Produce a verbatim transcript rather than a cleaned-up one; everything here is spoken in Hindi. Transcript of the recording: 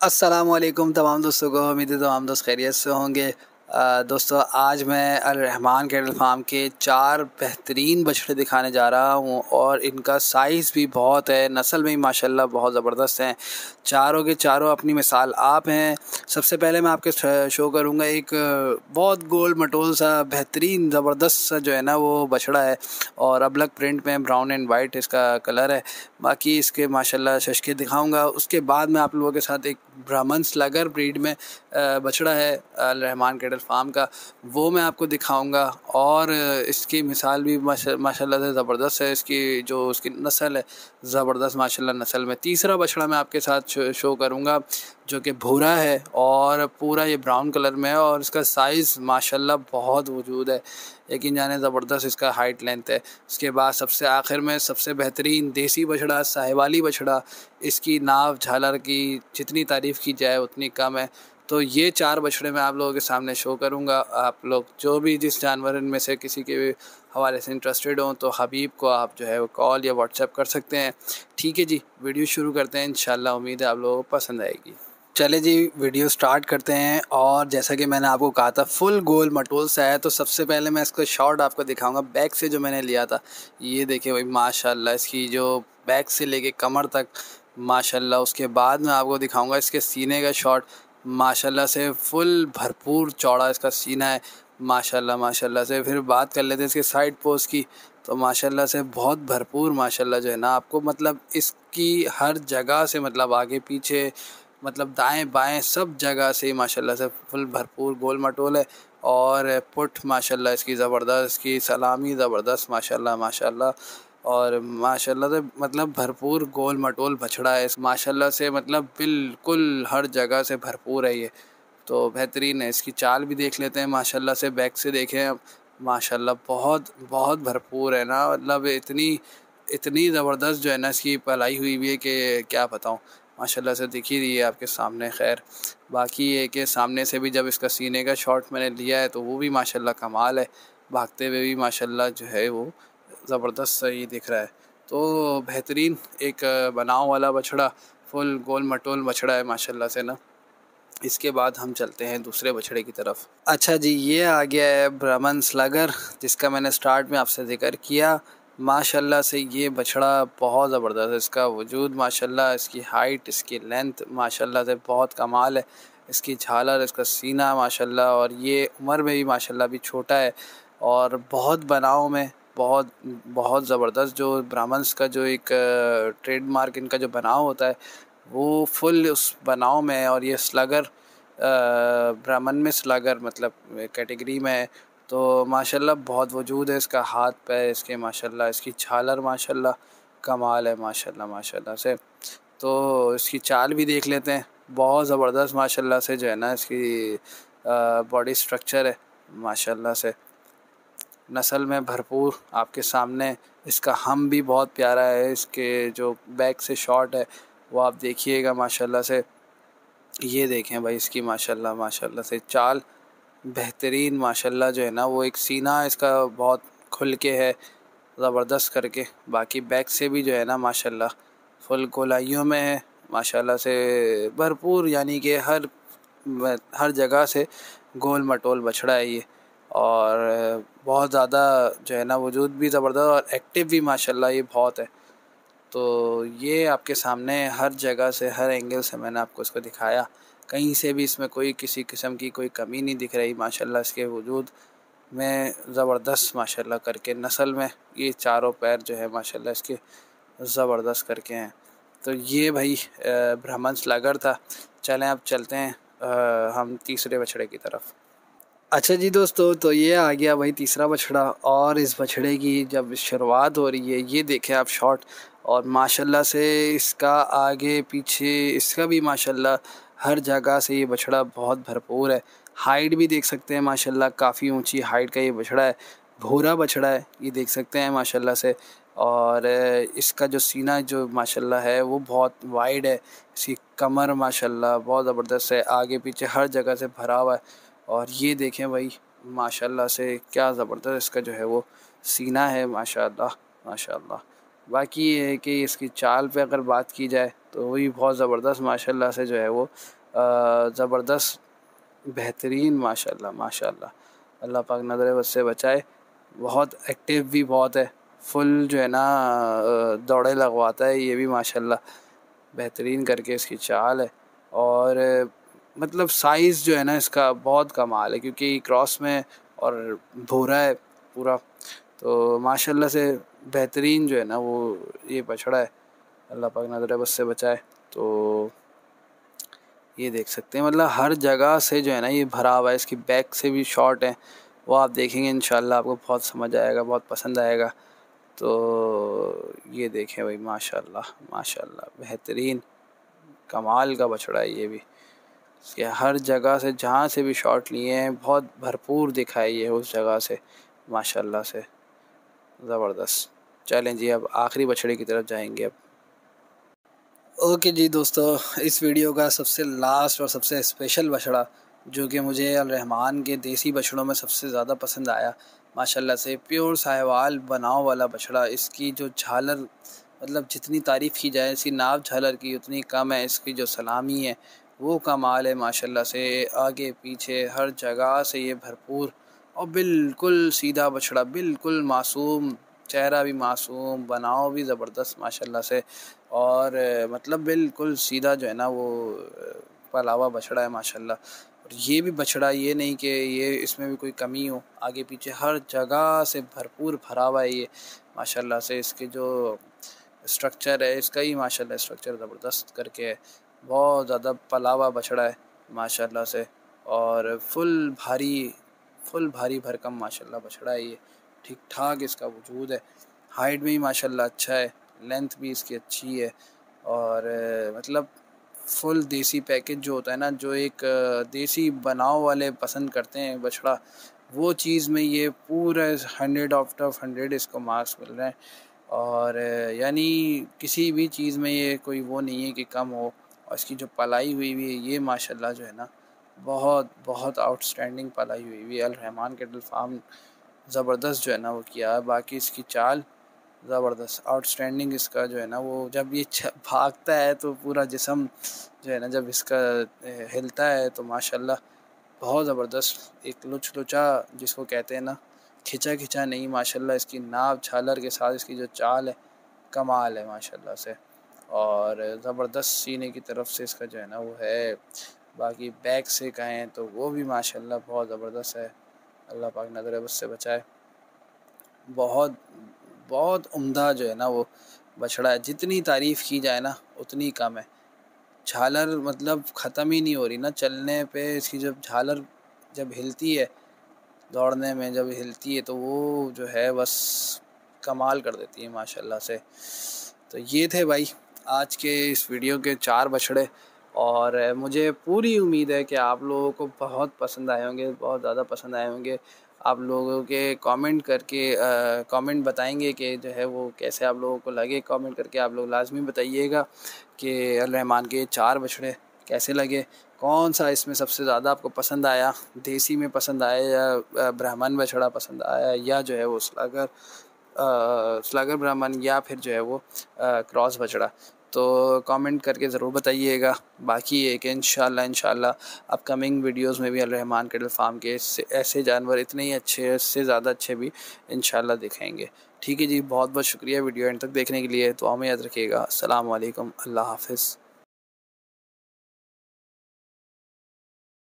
अस्सलामुअलैकुम तमाम दोस्तों को। उम्मीद है तमाम दोस्त खैरियत से होंगे। अ, दोस्तों आज मैं अल रहमान कैटल फार्म के चार बेहतरीन बछड़े दिखाने जा रहा हूँ और इनका साइज़ भी बहुत है, नस्ल में माशाल्लाह बहुत ज़बरदस्त हैं। चारों के चारों अपनी मिसाल आप हैं। सबसे पहले मैं आपके शो करूँगा एक बहुत गोल मटोल सा बेहतरीन ज़बरदस्त सा जो है ना वो बछड़ा है और अबलग प्रिंट में ब्राउन एंड वाइट इसका कलर है। बाकी इसके माशाल्लाह शशके दिखाऊंगा। उसके बाद मैं आप लोगों के साथ एक ब्राह्मण स्लगर ब्रीड में बछड़ा है अल रहमान कैटल फार्म का, वो मैं आपको दिखाऊंगा और इसकी मिसाल भी माशाल्लाह से ज़बरदस्त है। इसकी जो उसकी नस्ल है ज़बरदस्त माशाल्लाह नस्ल में। तीसरा बछड़ा मैं आपके साथ शो करूंगा जो कि भूरा है और पूरा ये ब्राउन कलर में है और इसका साइज़ माशाल्लाह बहुत वजूद है, यकीन जाने ज़बरदस्त इसका हाइट लेंथ है। उसके बाद सबसे आखिर में सबसे बेहतरीन देसी बछड़ा साहिवाली बछड़ा, इसकी नाव झालर की जितनी तारीफ़ की जाए उतनी कम है। तो ये चार बछड़े मैं आप लोगों के सामने शो करूंगा। आप लोग जो भी जिस जानवर इनमें से किसी के हवाले से इंटरेस्टेड हों तो हबीब को आप जो है वो कॉल या व्हाट्सएप कर सकते हैं। ठीक है जी, वीडियो शुरू करते हैं। इंशाल्लाह उम्मीद है आप लोगों को पसंद आएगी। चले जी वीडियो स्टार्ट करते हैं। और जैसा कि मैंने आपको कहा था फुल गोल मटोल सा है, तो सबसे पहले मैं इसको शॉट आपको दिखाऊंगा बैक से जो मैंने लिया था। ये देखिए भाई माशाल्लाह इसकी जो बैक से लेके कमर तक माशाल्लाह। उसके बाद मैं आपको दिखाऊंगा इसके सीने का शॉट। माशाल्लाह से फुल भरपूर चौड़ा इसका सीना है माशाल्लाह माशाल्लाह से। फिर बात कर लेते हैं इसके साइड पोस्ट की, तो माशाल्लाह से बहुत भरपूर माशाल्लाह जो है ना आपको मतलब इसकी हर जगह से मतलब आगे पीछे मतलब दाएं बाएं सब जगह से माशाल्लाह से फुल भरपूर गोल मटोल है। और पुट माशाल्लाह इसकी ज़बरदस्त, इसकी सलामी ज़बरदस्त माशाल्लाह माशाल्लाह। और माशाल्लाह से मतलब भरपूर गोल मटोल बछड़ा है इस माशाल्लाह से, मतलब बिल्कुल हर जगह से भरपूर है ये, तो बेहतरीन है। इसकी चाल भी देख लेते हैं माशाल्लाह से। बैक से देखें अब माशाल्लाह बहुत बहुत भरपूर है ना, मतलब इतनी इतनी ज़बरदस्त जो है ना इसकी पलाई हुई हुई है कि क्या बताऊँ माशाल्लाह से। दिख ही रही है आपके सामने। खैर बाकी ये कि सामने से भी जब इसका सीने का शॉट मैंने लिया है तो वो भी माशाल्लाह कमाल है, भागते हुए भी माशाल्लाह जो है वो ज़बरदस्त सही दिख रहा है। तो बेहतरीन एक बनाव वाला बछड़ा, फुल गोल मटोल बछड़ा है माशाल्लाह से ना। इसके बाद हम चलते हैं दूसरे बछड़े की तरफ। अच्छा जी, ये आ गया है ब्राह्मण स्लगर, जिसका मैंने स्टार्ट में आपसे जिक्र किया। माशाल्लाह से ये बछड़ा बहुत ज़बरदस्त है, इसका वजूद माशाल्लाह, इसकी हाइट, इसकी लेंथ माशाल्लाह से बहुत कमाल है। इसकी झालर, इसका सीना माशाल्लाह, और ये उम्र में भी माशाल्लाह भी छोटा है और बहुत बनाव में बहुत बहुत ज़बरदस्त। जो ब्राह्मण्स का जो एक ट्रेडमार्क इनका जो बनाव होता है वो फुल उस बनाव में है। और ये स्लगर ब्राह्मण में स्लगर मतलब कैटेगरी में है, तो माशाल्लाह बहुत वजूद है इसका। हाथ पैर इसके माशाल्लाह, इसकी झालर माशाल्लाह कमाल है माशाल्लाह माशाल्लाह से। तो इसकी चाल भी देख लेते हैं, बहुत ज़बरदस्त माशाल्लाह से जो है ना इसकी बॉडी स्ट्रक्चर है माशाल्लाह से। नस्ल में भरपूर आपके सामने। इसका हम भी बहुत प्यारा है। इसके जो बैक से शॉट है वो आप देखिएगा माशाल्लाह से। ये देखें भाई इसकी माशाल्लाह माशाल्लाह से चाल बेहतरीन माशाल्लाह जो है ना वो। एक सीना इसका बहुत खुल के है ज़बरदस्त करके। बाकी बैक से भी जो है ना माशाल्लाह फुल गोलाइयों में है माशाल्लाह से भरपूर, यानी कि हर हर जगह से गोल मटोल बछड़ा है ये। और बहुत ज़्यादा जो है ना वजूद भी ज़बरदस्त और एक्टिव भी माशाल्लाह ये बहुत है। तो ये आपके सामने हर जगह से हर एंगल से मैंने आपको इसको दिखाया, कहीं से भी इसमें कोई किसी किस्म की कोई कमी नहीं दिख रही माशाल्लाह। इसके वजूद में ज़बरदस्त माशाल्लाह करके नस्ल में ये चारों पैर जो है माशाल्लाह इसके ज़बरदस्त करके हैं। तो ये भाई ब्राह्मण स्लगर था। चलें अब चलते हैं हम तीसरे बछड़े की तरफ। अच्छा जी दोस्तों, तो ये आ गया भाई तीसरा बछड़ा और इस बछड़े की जब शुरुआत हो रही है ये देखें आप शॉट। और माशाल्लाह से इसका आगे पीछे इसका भी माशाल्लाह हर जगह से ये बछड़ा बहुत भरपूर है। हाइट भी देख सकते हैं माशाल्लाह, काफ़ी ऊंची हाइट का ये बछड़ा है। भूरा बछड़ा है ये देख सकते हैं माशाल्लाह से। और इसका जो सीना जो माशाल्लाह है वो बहुत वाइड है। इसकी कमर माशाल्लाह बहुत ज़बरदस्त है, आगे पीछे हर जगह से भरा हुआ है। और ये देखें भाई माशाल्लाह से क्या ज़बरदस्त इसका जो है वो सीना है माशाल्लाह माशाल्लाह। बाकी ये है कि इसकी चाल पे अगर बात की जाए तो वही बहुत ज़बरदस्त माशाल्लाह से जो है वो ज़बरदस्त बेहतरीन माशाल्लाह माशाल्लाह। अल्लाह पाक नज़र बद से बचाए। बहुत एक्टिव भी बहुत है, फुल जो है ना दौड़े लगवाता है ये भी माशाल्लाह। बेहतरीन करके इसकी चाल है और मतलब साइज़ जो है ना इसका बहुत कमाल है, क्योंकि क्रॉस में और भूरा है पूरा, तो माशाल्लाह से बेहतरीन जो है ना वो ये बछड़ा है। अल्लाह पाक नज़र बद से बचाए। तो ये देख सकते हैं मतलब हर जगह से जो है ना ये भरा हुआ है। इसकी बैक से भी शॉट है, वो आप देखेंगे इंशाल्लाह आपको बहुत समझ आएगा, बहुत पसंद आएगा। तो ये देखें भाई माशाल्लाह माशाल्लाह बेहतरीन कमाल का बछड़ा है ये भी। इसके हर जगह से जहाँ से भी शॉट लिए हैं बहुत भरपूर दिखाई है उस जगह से माशाल्लाह से ज़बरदस्त। चलें जी अब आखिरी बछड़े की तरफ जाएंगे अब। ओके जी दोस्तों, इस वीडियो का सबसे लास्ट और सबसे स्पेशल बछड़ा जो कि मुझे अल रहमान के देसी बछड़ों में सबसे ज़्यादा पसंद आया माशाल्लाह से, प्योर साहिवाल बनाव वाला बछड़ा। इसकी जो झालर मतलब जितनी तारीफ़ की जाए इसकी नाव झालर की उतनी कम है। इसकी जो सलामी है वो कमाल है माशाल्लाह से, आगे पीछे हर जगह से ये भरपूर और बिल्कुल सीधा बछड़ा, बिल्कुल मासूम, चेहरा भी मासूम, बनाव भी ज़बरदस्त माशाल्लाह से, और मतलब बिल्कुल सीधा जो है ना वो पलावा बछड़ा है माशाल्लाह। और ये भी बछड़ा ये नहीं कि ये इसमें भी कोई कमी हो, आगे पीछे हर जगह से भरपूर भरा हुआ है ये माशाल्लाह से। इसके जो स्ट्रक्चर है इसका ही माशाल्लाह स्ट्रक्चर ज़बरदस्त करके है, बहुत ज़्यादा पलावा बछड़ा है माशाल्लाह से, और फुल भारी फुल भारी भरकम माशाल्लाह बछड़ा है ये। ठीक ठाक इसका वजूद है, हाइट भी माशाल्लाह अच्छा है, लेंथ भी इसकी अच्छी है, और मतलब फुल देसी पैकेज जो होता है ना, जो एक देसी बनाव वाले पसंद करते हैं बछड़ा, वो चीज़ में ये पूरा हंड्रेड आउट ऑफ हंड्रेड इसको मार्क्स मिल रहे हैं। और यानी किसी भी चीज़ में ये कोई वो नहीं है कि कम हो। और इसकी जो पलाई हुई हुई है ये माशाल्लाह जो है ना बहुत बहुत आउटस्टैंडिंग पलाई हुई हुई है। अल रहमान कैटल फार्म ज़बरदस्त जो है ना वो किया है। बाकी इसकी चाल ज़बरदस्त आउटस्टैंडिंग, इसका जो है ना वो जब ये भागता है तो पूरा जिस्म जो है ना जब इसका हिलता है तो माशाल्लाह बहुत ज़बरदस्त, एक लुच लुचा जिसको कहते हैं ना, खिंचा खिंचा नहीं माशाल्लाह। इसकी नाव झालर के साथ इसकी जो चाल है कमाल है माशाल्लाह से, और ज़बरदस्त सीने की तरफ से इसका जो है ना वो है। बाकी बैक से कहें तो वो भी माशाल्लाह बहुत ज़बरदस्त है। अल्लाह पाक नज़र बद से बचाए। बहुत बहुत उम्दा जो है ना वो बछड़ा है, जितनी तारीफ़ की जाए ना उतनी कम है। झालर मतलब ख़त्म ही नहीं हो रही ना, चलने पे इसकी जब झालर जब हिलती है, दौड़ने में जब हिलती है तो वो जो है बस कमाल कर देती है माशाल्लाह से। तो ये थे भाई आज के इस वीडियो के चार बछड़े, और मुझे पूरी उम्मीद है कि आप लोगों को बहुत पसंद आए होंगे, बहुत ज़्यादा पसंद आए होंगे। आप लोगों के कमेंट करके कमेंट बताएंगे कि जो है वो कैसे आप लोगों को लगे। कमेंट करके आप लोग लाजमी बताइएगा कि अल रहमान के चार बछड़े कैसे लगे, कौन सा इसमें सबसे ज़्यादा आपको पसंद आया, देसी में पसंद आया या ब्राह्मण बछड़ा पसंद आया, या जो है वो स्लागर स्लागर ब्राह्मण, या फिर जो है वो क्रॉस बछड़ा। तो कमेंट करके ज़रूर बताइएगा। बाकी ये कि इंशाल्लाह इंशाल्लाह अपकमिंग वीडियोस में भी अल रहमान कैटल फार्म के ऐसे जानवर इतने ही अच्छे, इससे ज़्यादा अच्छे भी इंशाल्लाह दिखाएंगे। ठीक है जी, बहुत बहुत शुक्रिया वीडियो एंड तक देखने के लिए। तो हमें याद रखिएगा। अस्सलाम वालेकुम, अल्लाह हाफ़िज़।